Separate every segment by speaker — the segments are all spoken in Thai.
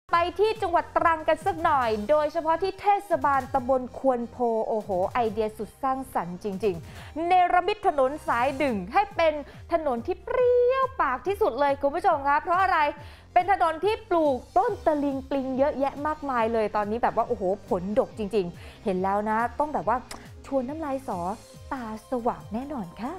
Speaker 1: ไปที่จังหวัดตรังกันสักหน่อยโดยเฉพาะที่เทศบาลตำบลควนโพโอ้โหไอเดียสุดสร้างสรรค์จริงๆเนรมิตถนนสายดึงให้เป็นถนนที่เปรี้ยวปากที่สุดเลยคุณผู้ชมครับเพราะอะไรเป็นถนนที่ปลูกต้นตะลิงปลิงเยอะแยะมากมายเลยตอนนี้แบบว่าโอ้โหผลดกจริงๆเห็นแล้วนะต้องแบบว่าชวนน้ำลายสอตาสว่างแน่นอนค่ะ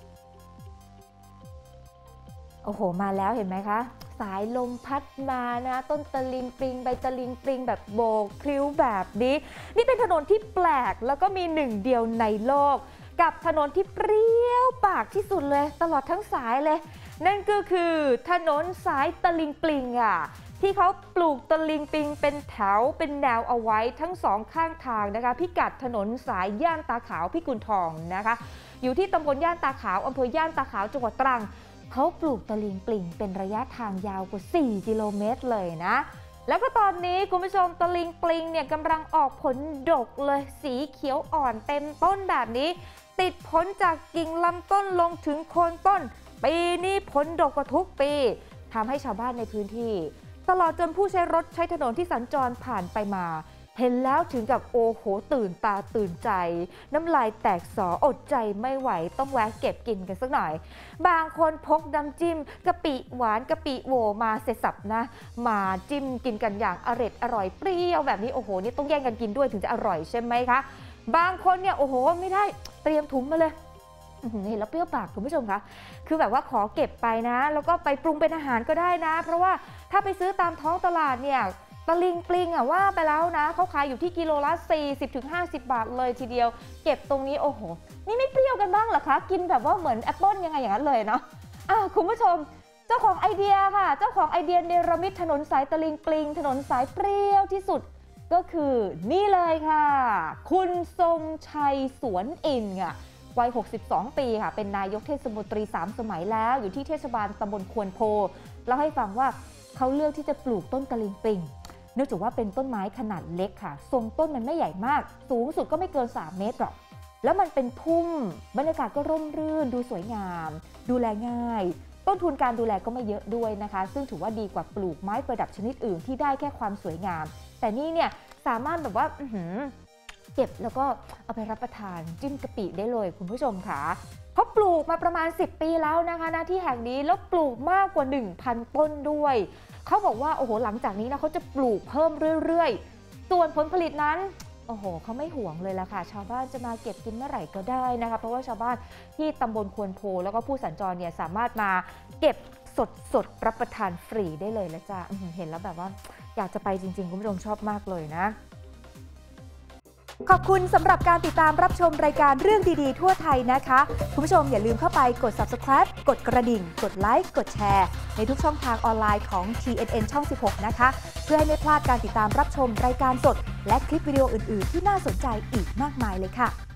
Speaker 1: โอ้โหมาแล้วเห็นไหมคะสายลมพัดมานะต้นตะลิงปลิงใบตะลิงปลิงแบบโบกพลิ้วแบบนี้นี่เป็นถนนที่แปลกแล้วก็มีหนึ่งเดียวในโลกกับถนนที่เปรี้ยวปากที่สุดเลยตลอดทั้งสายเลยนั่นก็คือถนนสายตะลิงปลิงที่เขาปลูกตะลิงปลิงเป็นแถวเป็นแนวเอาไว้ทั้งสองข้างทางนะคะพิกัดถนนสายย่านตาขาวพิกุลทองนะคะอยู่ที่ตำบลย่านตาขาวอำเภอย่านตาขาวจังหวัดตรังเขาปลูกตะลิงปลิงเป็นระยะทางยาวกว่า4 กิโลเมตรเลยนะแล้วก็ตอนนี้คุณผู้ชมตะลิงปลิงเนี่ยกำลังออกผลดกเลยสีเขียวอ่อนเต็มต้นแบบนี้ติดผลจากกิ่งลำต้นลงถึงโคนต้นปีนี้ผลดกกว่าทุกปีทำให้ชาวบ้านในพื้นที่ตลอดจนผู้ใช้รถใช้ถนนที่สัญจรผ่านไปมาเห็นแล้วถึงกับโอ้โหตื่นตาตื่นใจน้ำลายแตกสออดใจไม่ไหวต้องแวะเก็บกินกันสักหน่อยบางคนพกน้ำจิ้มกะปิหวานกะปิโหวมาเสร็จสับนะมาจิ้มกินกันอย่างอร่อยเปรี้ยวแบบนี้โอ้โหนี่ต้องแย่งกันกินด้วยถึงจะอร่อยใช่ไหมคะบางคนเนี่ยโอ้โหไม่ได้เตรียมถุงมาเลยเห็นแล้วเปรี้ยวปากคุณผู้ชมคะคือแบบว่าขอเก็บไปนะแล้วก็ไปปรุงเป็นอาหารก็ได้นะเพราะว่าถ้าไปซื้อตามท้องตลาดเนี่ยตะลิงปลิงว่าไปแล้วนะเขาขายอยู่ที่กิโลละ 40-50 บาทเลยทีเดียวเก็บตรงนี้โอ้โหนี่ไม่เปรี้ยวกันบ้างเหรอคะกินแบบว่าเหมือนแอปเปิ้ลยังไงอย่างนั้นเลยเนาะคุณผู้ชมเจ้าของไอเดียค่ะเจ้าของไอเดียเนรมิตถนนสายตะลิงปลิงถนนสายเปรี้ยวที่สุดก็คือนี่เลยค่ะคุณทรงชัยสวนอินวัย62 ปีค่ะเป็นนายกเทศมนตรี3 สมัยแล้วอยู่ที่เทศบาลตำบลควนโพเล่าให้ฟังว่าเขาเลือกที่จะปลูกต้นตะลิงปลิงเนื่องจากว่าเป็นต้นไม้ขนาดเล็กค่ะทรงต้นมันไม่ใหญ่มากสูงสุดก็ไม่เกิน3 เมตรหรอกแล้วมันเป็นพุ่มบรรยากาศก็ร่มรื่นดูสวยงามดูแลง่ายต้นทุนการดูแลก็ไม่เยอะด้วยนะคะซึ่งถือว่าดีกว่าปลูกไม้ประดับชนิดอื่นที่ได้แค่ความสวยงามแต่นี่เนี่ยสามารถแบบว่าเก็บแล้วก็เอาไปรับประทานจิ้มกะปิได้เลยคุณผู้ชมค่ะเขาปลูกมาประมาณ10 ปีแล้วนะคะณที่แห่งนี้แล้วปลูกมากกว่า 1,000 ต้นด้วยเขาบอกว่าโอ้โหหลังจากนี้นะเขาจะปลูกเพิ่มเรื่อยๆส่วนผลผลิตนั้นโอ้โหเขาไม่ห่วงเลยละค่ะชาวบ้านจะมาเก็บกินเมื่อไหร่ก็ได้นะคะเพราะว่าชาวบ้านที่ตำบลควนโพแล้วก็ผู้สัญจรเนี่ยสามารถมาเก็บสดรับประทานฟรีได้เลยละจ้ะเห็นแล้วแบบว่าอยากจะไปจริงๆคุณผู้ชมชอบมากเลยนะขอบคุณสำหรับการติดตามรับชมรายการเรื่องดีๆทั่วไทยนะคะคุณผู้ชมอย่าลืมเข้าไปกด Subscribe กดกระดิ่งกดไลค์กดแชร์ในทุกช่องทางออนไลน์ของ TNN ช่อง 16 นะคะเพื่อให้ไม่พลาดการติดตามรับชมรายการสดและคลิปวิดีโออื่นๆที่น่าสนใจอีกมากมายเลยค่ะ